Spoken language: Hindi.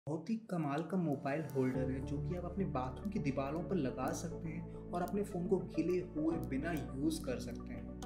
बहुत ही कमाल का मोबाइल होल्डर है जो कि आप अपने बाथरूम की दीवारों पर लगा सकते हैं और अपने फ़ोन को खिले हुए बिना यूज़ कर सकते हैं।